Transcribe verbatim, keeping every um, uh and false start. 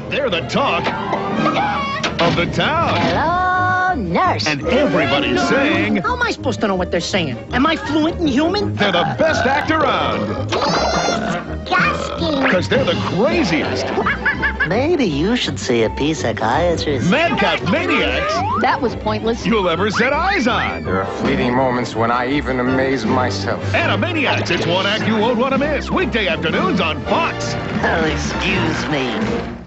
They're the talk of the town. Hello, nurse. And everybody's saying... How am I supposed to know what they're saying? Am I fluent in human? They're the best act around. Disgusting. Because they're the craziest. Maybe you should see a pea psychiatrist. Madcap maniacs That was pointless. you'll ever set eyes on. There are fleeting moments when I even amaze myself. Animaniacs, it's one act you won't want to miss. Weekday afternoons on Fox. Oh, excuse me.